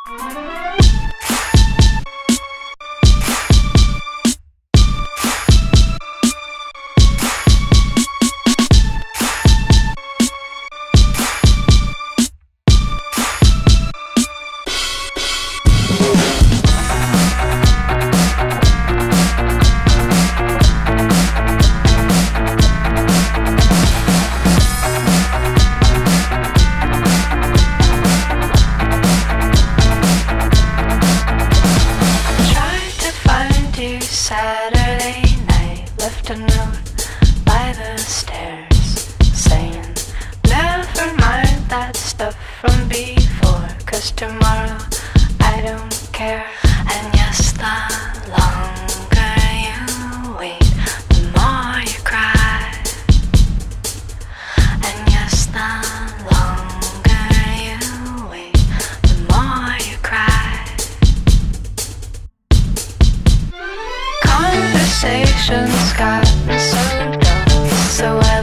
Saturday night, left a note by the stairs saying, never mind that stuff from before, 'cause tomorrow I don't care. And yes, the longer you wait, the more you cry. And yes, the longer you wait, the more you cry. Conversations got so dull, so